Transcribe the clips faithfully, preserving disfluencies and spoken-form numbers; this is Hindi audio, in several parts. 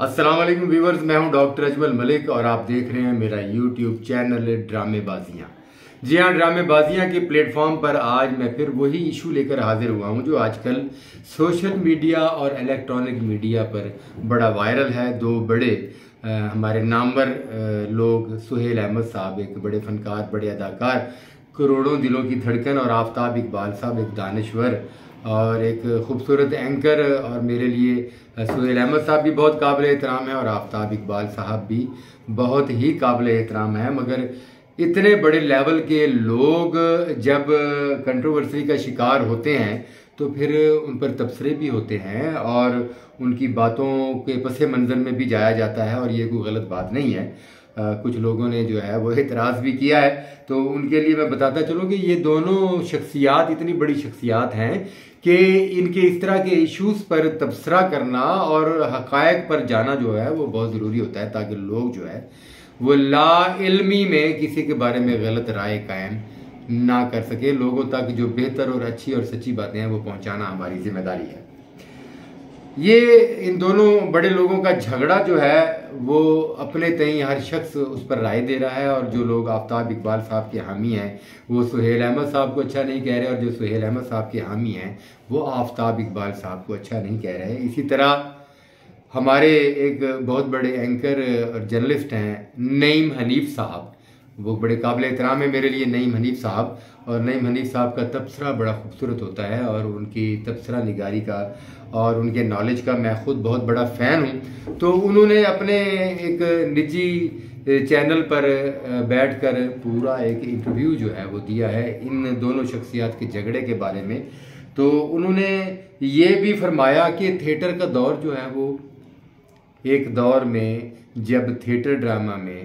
अस्सलाम वालेकुम व्यूवर्स, मैं हूं डॉक्टर अजमल मलिक और आप देख रहे हैं मेरा यूट्यूब चैनल ड्रामेबाजियां। जी हाँ, ड्रामेबाजियां के प्लेटफॉर्म पर आज मैं फिर वही इशू लेकर हाजिर हुआ हूं जो आजकल सोशल मीडिया और इलेक्ट्रॉनिक मीडिया पर बड़ा वायरल है। दो बड़े आ, हमारे नामवर आ, लोग, सुहेल अहमद साहब एक बड़े फनकार, बड़े अदाकार, करोड़ों दिलों की धड़कन, और आफ्ताब इकबाल साहब एक दानश्वर और एक खूबसूरत एंकर। और मेरे लिए सुहेल अहमद साहब भी बहुत काबिल एहतराम है और आफ्ताब इकबाल साहब भी बहुत ही काबिल एहतराम है। मगर इतने बड़े लेवल के लोग जब कंट्रोवर्सी का शिकार होते हैं तो फिर उन पर तबसरे भी होते हैं और उनकी बातों के पस मंज़र में भी जाया जाता है, और ये कोई गलत बात नहीं है। आ, कुछ लोगों ने जो है वो एतराज़ भी किया है, तो उनके लिए मैं बताता चलूँ कि ये दोनों शख्सियात इतनी बड़ी शख्सियात हैं कि इनके इस तरह के इश्यूज़ पर तबसरा करना और हक़ायक़ पर जाना जो है वो बहुत ज़रूरी होता है, ताकि लोग जो है वो ला इल्मी में किसी के बारे में गलत राय कायम ना कर सके। लोगों तक जो बेहतर और अच्छी और सच्ची बातें हैं वो पहुंचाना हमारी जिम्मेदारी है। ये इन दोनों बड़े लोगों का झगड़ा जो है वो अपने तई हर शख्स उस पर राय दे रहा है, और जो लोग आफ्ताब इकबाल साहब के हामी हैं वो सुहेल अहमद साहब को अच्छा नहीं कह रहे, और जो सुहेल अहमद साहब के हामी हैं वो आफ्ताब इकबाल साहब को अच्छा नहीं कह रहे। इसी तरह हमारे एक बहुत बड़े एंकर और जर्नलिस्ट हैं नईम हनीफ साहब, वो बड़े काबिल एहतराम है मेरे लिए नईम हनीफ साहब, और नईम हनीफ साहब का तबसरा बड़ा खूबसूरत होता है और उनकी तबसरा निगारी का और उनके नॉलेज का मैं खुद बहुत बड़ा फ़ैन हूँ। तो उन्होंने अपने एक निजी चैनल पर बैठकर पूरा एक इंटरव्यू जो है वो दिया है इन दोनों शख्सियात के झगड़े के बारे में। तो उन्होंने ये भी फरमाया कि थिएटर का दौर जो है वो एक दौर में जब थिएटर ड्रामा में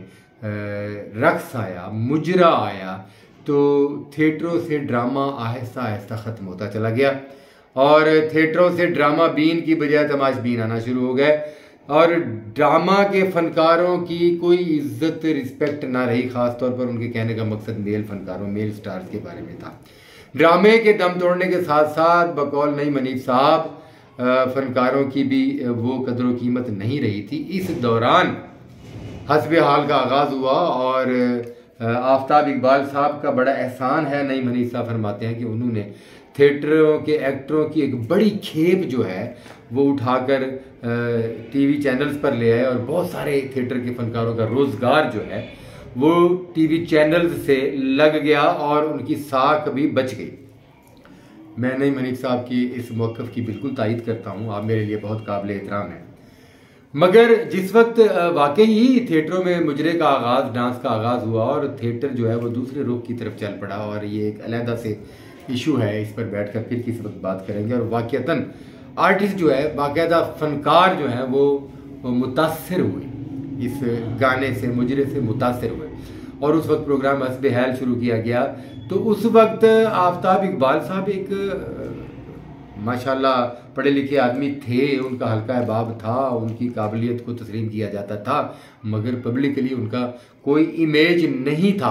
रक्स आया, मुजरा आया, तो थिएटरों से ड्रामा आहिस्ता आहिस्ता ख़त्म होता चला गया और थिएटरों से ड्रामा बीन की बजाय तमाश बीन आना शुरू हो गए, और ड्रामा के फनकारों की कोई इज्जत रिस्पेक्ट ना रही। ख़ास तौर पर उनके कहने का मकसद मेल फनकारों, मेल स्टार्स के बारे में था। ड्रामे के दम तोड़ने के साथ साथ बकौल नईम हनीफ साहब फनकारों की भी वो कदर कीमत नहीं रही थी। इस दौरान हस्बे हाल का आगाज़ हुआ और आफ्ताब इकबाल साहब का बड़ा एहसान है। नईम हनीफ साहब फरमाते हैं कि उन्होंने थिएटरों के एक्टरों की एक बड़ी खेप जो है वो उठाकर टीवी चैनल्स पर ले आए, और बहुत सारे थिएटर के फनकारों का रोज़गार जो है वो टीवी चैनल्स से लग गया और उनकी साख भी बच गई। मैं नईम हनीफ साहब की इस मौक़िफ़ की बिल्कुल तायीद करता हूँ, आप मेरे लिए बहुत काबिल एहतराम हैं। मगर जिस वक्त वाकई ही थिएटरों में मुजरे का आगाज़, डांस का आगाज़ हुआ और थिएटर जो है वो दूसरे रुख की तरफ चल पड़ा, और ये एक अलहदा से इशू है, इस पर बैठकर फिर किसी वक्त बात करेंगे। और वाक़तन आर्टिस्ट जो है, बाकायदा फनकार जो है वो मुतासर हुए, इस गाने से, मुजरे से मुतासर हुए, और उस वक्त प्रोग्राम हस्बे हाल शुरू किया गया। तो उस वक्त आफ्ताब इकबाल साहब एक माशाल्लाह पढ़े लिखे आदमी थे, उनका हल्का अहबाब था, उनकी काबिलियत को तस्लीम किया जाता था, मगर पब्लिकली उनका कोई इमेज नहीं था।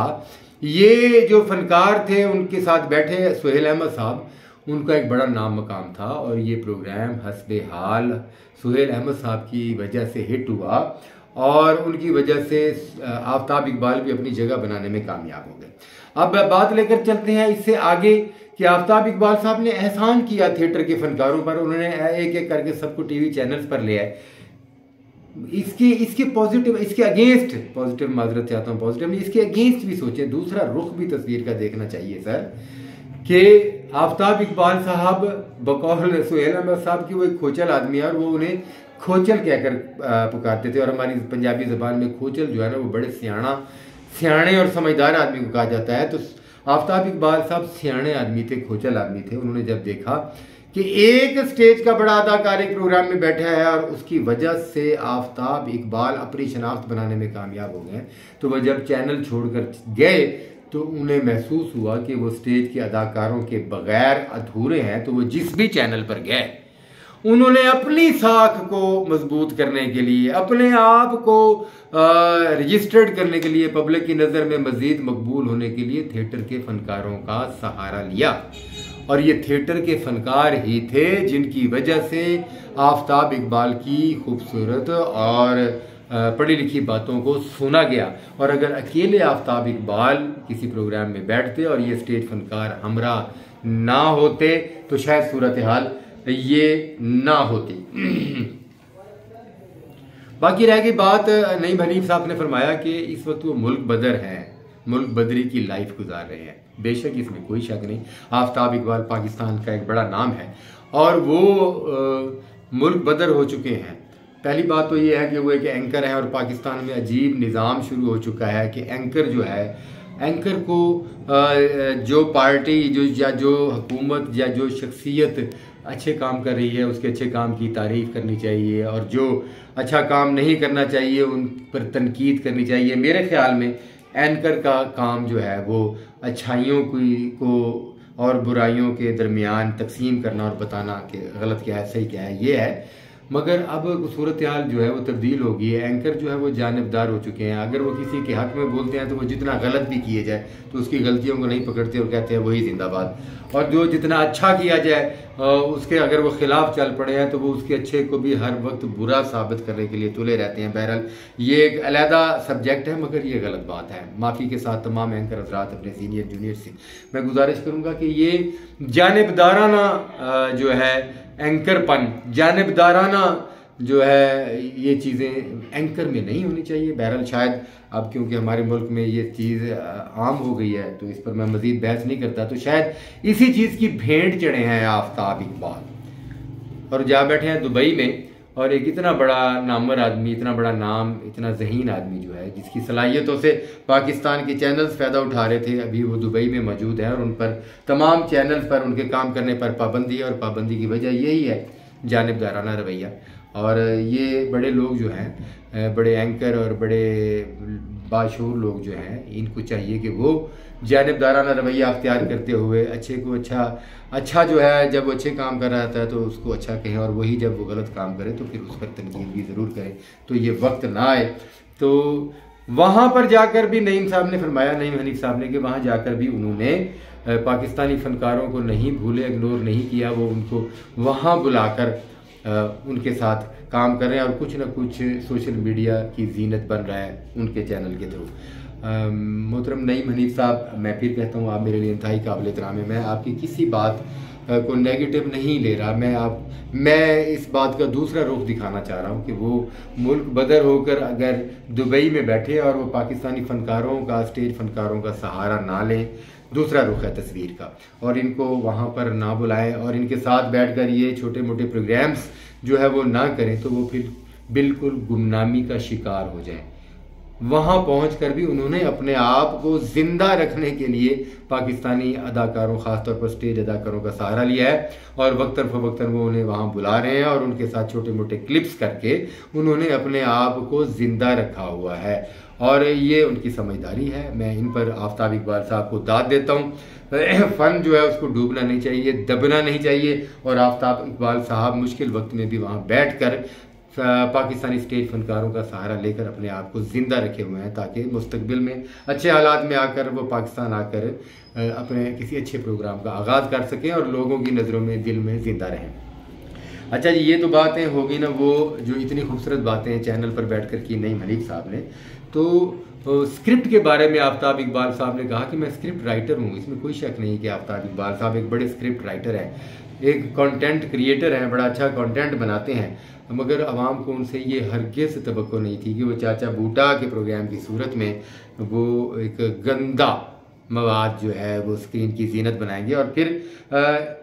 ये जो फनकार थे उनके साथ बैठे सुहेल अहमद साहब, उनका एक बड़ा नाम मकाम था, और ये प्रोग्राम हस्बे हाल सुहेल अहमद साहब की वजह से हिट हुआ, और उनकी वजह से आफ्ताब इकबाल भी अपनी जगह बनाने में कामयाब हो गए। अब बात लेकर चलते हैं इससे आगे कि आफ्ताब इकबाल साहब ने एहसान किया थिएटर के फनकारों पर, उन्होंने एक एक करके सबको टीवी चैनल्स पर ले आए। इसके इसके पॉजिटिव, इसके अगेंस्ट, पॉजिटिव माजरत चाहता हूँ, पॉजिटिव नहीं, इसके अगेंस्ट भी सोचें, दूसरा रुख भी तस्वीर का देखना चाहिए सर, कि आफ्ताब इकबाल साहब बकौल सुहेल अहमद साहब की वो एक खोचल आदमी है, और वो उन्हें खोचल कहकर पुकारते थे, और हमारी पंजाबी ज़बान में खोचल जो है ना वो बड़े सियाणा सियाणे और समझदार आदमी को कहा जाता है। तो आफ्ताब इकबाल साहब सियाणे आदमी थे, खोचल आदमी थे। उन्होंने जब देखा कि एक स्टेज का बड़ा अदाकार एक प्रोग्राम में बैठा है और उसकी वजह से आफ्ताब इकबाल अपनी शनाख्त बनाने में कामयाब हो गए, तो वह जब चैनल छोड़कर गए तो उन्हें महसूस हुआ कि वो स्टेज के अदाकारों के बगैर अधूरे हैं। तो वो जिस भी चैनल पर गए उन्होंने अपनी साख को मजबूत करने के लिए, अपने आप को रजिस्टर्ड करने के लिए, पब्लिक की नज़र में मज़ीद मकबूल होने के लिए थिएटर के फनकारों का सहारा लिया, और ये थिएटर के फनकार ही थे जिनकी वजह से आफताब इकबाल की खूबसूरत और पढ़ी लिखी बातों को सुना गया। और अगर अकेले आफताब इकबाल किसी प्रोग्राम में बैठते और ये स्टेज फनकार हमरा ना होते तो शायद सूरत हाल ये ना होती। बाकी रह गई बात, नईम हनीफ साहब ने फरमाया कि इस वक्त वो मुल्क बदर हैं, मुल्क बदरी की लाइफ गुजार रहे हैं। बेशक इसमें कोई शक नहीं, आफताब इकबाल पाकिस्तान का एक बड़ा नाम है और वो आ, मुल्क बदर हो चुके हैं। पहली बात तो ये है कि वो एक एंकर है और पाकिस्तान में अजीब निज़ाम शुरू हो चुका है कि एंकर जो है, एंकर को जो पार्टी जो या जो हुकूमत या जो शख्सियत अच्छे काम कर रही है उसके अच्छे काम की तारीफ़ करनी चाहिए और जो अच्छा काम नहीं करना चाहिए उन पर तनकीद करनी चाहिए। मेरे ख्याल में एंकर का काम जो है वो अच्छाइयों को और बुराइयों के दरमियान तकसीम करना और बताना कि गलत क्या है सही क्या है ये है। मगर अब सूरत हाल जो है वो तब्दील हो गई है, एंकर जो है वो जानिबदार हो चुके हैं। अगर वो किसी के हक में बोलते हैं तो वो जितना गलत भी किए जाए तो उसकी गलतियों को नहीं पकड़ते और कहते हैं वही जिंदाबाद, और जो जितना अच्छा किया जाए उसके अगर वो खिलाफ चल पड़े हैं तो वो उसके अच्छे को भी हर वक्त बुरा साबित करने के लिए तुले रहते हैं। बहरहाल ये एक अलहदा सब्जेक्ट है मगर ये गलत बात है। माफ़ी के साथ तमाम एंकर हज़रात अपने सीनियर जूनियर से मैं गुजारिश करूँगा कि ये जानिबदाराना जो है एंकरपन, जानिबदाराना जो है ये चीज़ें एंकर में नहीं होनी चाहिए। बहरहाल शायद अब क्योंकि हमारे मुल्क में ये चीज़ आम हो गई है तो इस पर मैं मज़ीद बहस नहीं करता। तो शायद इसी चीज़ की भेंट चढ़े हैं आफताब इकबाल और जा बैठे हैं दुबई में, और एक इतना बड़ा नामवर आदमी, इतना बड़ा नाम, इतना ज़हीन आदमी जो है जिसकी सलाहियतों से पाकिस्तान के चैनल्स फ़ायदा उठा रहे थे, अभी वो दुबई में मौजूद है और उन पर तमाम चैनल्स पर उनके काम करने पर पाबंदी है। और पाबंदी की वजह यही है जानिबदाराना रवैया। और ये बड़े लोग जो हैं, बड़े एंकर और बड़े बाशऊर लोग जो हैं, इनको चाहिए कि वो जानिबदाराना रवैया अख्तियार करते हुए अच्छे को अच्छा अच्छा जो है जब वो अच्छे काम कर रहा होता है तो उसको अच्छा कहें, और वही जब वो गलत काम करे तो फिर उस पर तनकीद भी ज़रूर करें। तो ये वक्त ना आए। तो वहाँ पर जाकर भी नईम साहब ने फरमाया, नईम हनीफ साहब ने, कि वहाँ जाकर भी उन्होंने पाकिस्तानी फ़नकारों को नहीं भूले, इग्नोर नहीं किया। वो उनको वहाँ बुलाकर उनके साथ काम कर रहे हैं और कुछ ना कुछ सोशल मीडिया की जीनत बन रहा है उनके चैनल के थ्रू। मोहतरम नईम हनीफ साहब, मैं फिर कहता हूँ आप मेरे लिए इंतहाई काबिल एहतराम है। मैं आपकी किसी बात को नेगेटिव नहीं ले रहा, मैं आप मैं इस बात का दूसरा रुख दिखाना चाह रहा हूँ कि वो मुल्क बदर होकर अगर दुबई में बैठे और वो पाकिस्तानी फ़नकारों का, स्टेज फ़नकारों का सहारा ना लें, दूसरा रुख है तस्वीर का, और इनको वहाँ पर ना बुलाएं और इनके साथ बैठकर ये छोटे मोटे प्रोग्राम्स जो है वो ना करें तो वो फिर बिल्कुल गुमनामी का शिकार हो जाएं। वहाँ पहुँचकर भी उन्होंने अपने आप को जिंदा रखने के लिए पाकिस्तानी अदाकारों, ख़ासतौर पर स्टेज अदाकारों का सहारा लिया है और वक्तन फ़वक्तन वो उन्हें वहाँ बुला रहे हैं और उनके साथ छोटे मोटे क्लिप्स करके उन्होंने अपने आप को ज़िंदा रखा हुआ है। और ये उनकी समझदारी है। मैं इन पर आफताब इकबाल साहब को दाद देता हूँ। फ़न जो है उसको डूबना नहीं चाहिए, दबना नहीं चाहिए, और आफताब इकबाल साहब मुश्किल वक्त में भी वहाँ बैठ कर पाकिस्तानी स्टेज फनकारों का सहारा लेकर अपने आप को ज़िंदा रखे हुए हैं ताकि मुस्तकबिल में अच्छे हालात में आकर वो पाकिस्तान आकर अपने किसी अच्छे प्रोग्राम का आगाज़ कर सकें और लोगों की नज़रों में, दिल में ज़िंदा रहें। अच्छा जी, ये तो बातें होगी ना वो जो इतनी खूबसूरत बातें चैनल पर बैठ कर की नईम हनीफ साहब ने। तो स्क्रिप्ट के बारे में आफताब इकबाल साहब ने कहा कि मैं स्क्रिप्ट राइटर हूँ। इसमें कोई शक नहीं कि आफताब इकबाल साहब एक बड़े स्क्रिप्ट राइटर हैं, एक कंटेंट क्रिएटर हैं, बड़ा अच्छा कंटेंट बनाते हैं। मगर आवाम को उनसे ये हरगिज़ तवक्को नहीं थी कि वो चाचा बूटा के प्रोग्राम की सूरत में वो एक गंदा मवाद जो है वो स्क्रीन की जीनत बनाएंगे और फिर आ,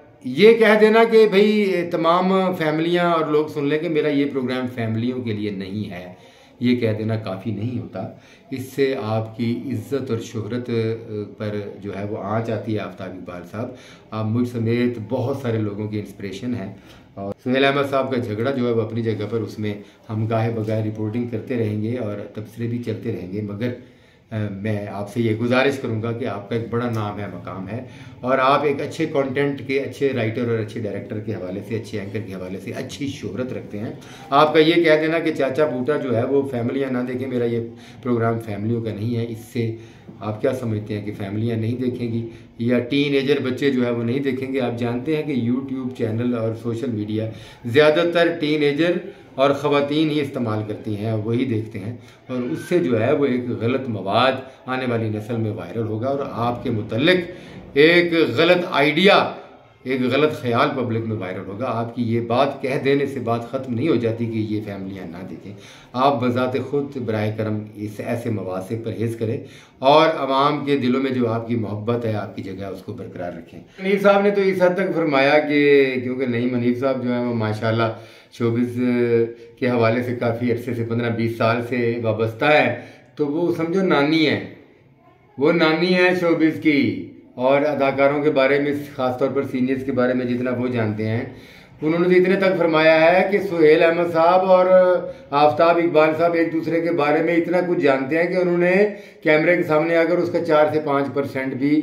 ये कह देना कि भाई तमाम फैमिलियां और लोग सुन लें कि मेरा ये प्रोग्राम फैमिलियों के लिए नहीं है। ये कह देना काफ़ी नहीं होता। इससे आपकी इज़्ज़त और शोहरत पर जो है वो आँच आती है। आफताब इकबाल साहब, आप मुझ समेत बहुत सारे लोगों की इंस्पिरेशन हैं। और सुहेल अहमद साहब का झगड़ा जो है वो अपनी जगह पर, उसमें हम गाहे बगाहे रिपोर्टिंग करते रहेंगे और तबसरे भी चलते रहेंगे, मगर मैं आपसे ये गुजारिश करूंगा कि आपका एक बड़ा नाम है, मकाम है, और आप एक अच्छे कंटेंट के, अच्छे राइटर और अच्छे डायरेक्टर के हवाले से, अच्छे एंकर के हवाले से अच्छी शोहरत रखते हैं। आपका ये कह देना कि चाचा बूटा जो है वो फैमिलियाँ ना देखें, मेरा ये प्रोग्राम फैमिलियों का नहीं है, इससे आप क्या समझते हैं कि फैमिलियाँ नहीं देखेंगी या टीन एजर बच्चे जो है वो नहीं देखेंगे? आप जानते हैं कि यूट्यूब चैनल और सोशल मीडिया ज़्यादातर टीन एजर और ख़वातीन ही इस्तेमाल करती हैं, वही देखते हैं, और उससे जो है वो एक गलत मवाद आने वाली नस्ल में वायरल होगा और आपके मुतल्लिक एक गलत आइडिया, एक गलत ख्याल पब्लिक में वायरल होगा। आपकी ये बात कह देने से बात ख़त्म नहीं हो जाती कि ये फैमिलियाँ ना देखें। आप बज़ात ख़ुद बराए करम इस ऐसे मवाद से परहेज़ करें और आवाम के दिलों में जो आपकी मोहब्बत है, आपकी जगह, उसको बरकरार रखें। मनीफ साहब ने तो इस हद तक फरमाया कि क्योंकि नई मनीफ साहब जो है वो माशाल्लाह शोबिज़ के हवाले से काफ़ी अरसे से, पंद्रह बीस साल से वाबस्ता है, तो वो समझो नानी है, वो नानी है शोबिज़ की, और अदाकारों के बारे में, ख़ास तौर पर सीनियर्स के बारे में जितना वो जानते हैं, उन्होंने तो इतने तक फरमाया है कि सुहेल अहमद साहब और आफ्ताब इकबाल साहब एक दूसरे के बारे में इतना कुछ जानते हैं कि उन्होंने कैमरे के सामने आकर उसका चार से पाँच परसेंट भी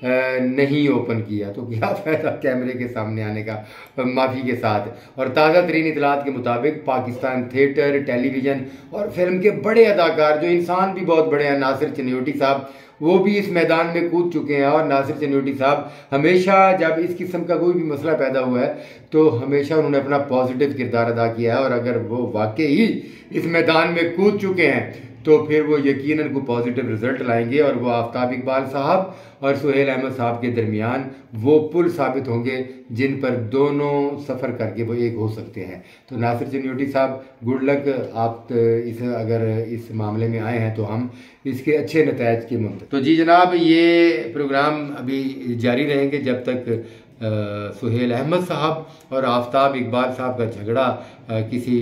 नहीं ओपन किया। तो क्या फ़ायदा कैमरे के सामने आने का, माफ़ी के साथ। और ताज़ा तरीन इतलात के मुताबिक पाकिस्तान थिएटर, टेलीविज़न और फिल्म के बड़े अदाकार, जो इंसान भी बहुत बड़े हैं, नासिर चन्योटी साहब, वो भी इस मैदान में कूद चुके हैं। और नासिर चन्योटी साहब हमेशा जब इस किस्म का कोई भी मसला पैदा हुआ है तो हमेशा उन्होंने अपना पॉजिटिव किरदार अदा किया है, और अगर वो वाकई ही इस मैदान में कूद चुके हैं तो फिर वो यकीनन को पॉजिटिव रिजल्ट लाएंगे, और वो आफ्ताब इकबाल साहब और सुहेल अहमद साहब के दरमियान वो पुल साबित होंगे जिन पर दोनों सफ़र करके वो एक हो सकते हैं। तो नासिर चन्योटी साहब, गुड लक। आप इस अगर इस मामले में आए हैं तो हम इसके अच्छे नतायज की मुंतज़िर। तो जी जनाब, ये प्रोग्राम अभी जारी रहेंगे जब तक आ, सुहेल अहमद साहब और आफ्ताब इकबाल साहब का झगड़ा आ, किसी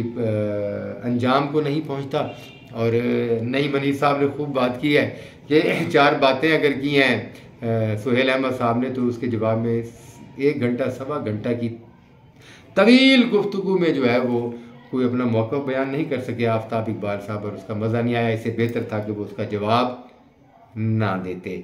आ, अंजाम को नहीं पहुंचता। और नई मनीष साहब ने खूब बात की है कि चार बातें अगर की हैं सुहेल अहमद साहब ने, तो उसके जवाब में एक घंटा सवा घंटा की तवील गुफ्तगू में जो है वो कोई अपना मौक़िफ़ बयान नहीं कर सके आफ्ताब इकबाल साहब, और उसका मज़ा नहीं आया। इससे बेहतर था कि वो उसका जवाब ना देते।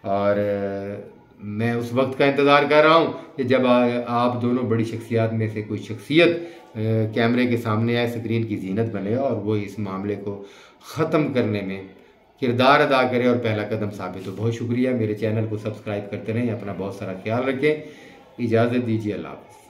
और मैं उस वक्त का इंतज़ार कर रहा हूँ कि जब आ, आप दोनों बड़ी शख्सियात में से कोई शख्सियत कैमरे के सामने आए, स्क्रीन की जीनत बने और वो इस मामले को ख़त्म करने में किरदार अदा करे और पहला कदम साबित हो। बहुत शुक्रिया। मेरे चैनल को सब्सक्राइब करते रहें, अपना बहुत सारा ख्याल रखें। इजाज़त दीजिए, अल्लाह हाफ़िज़।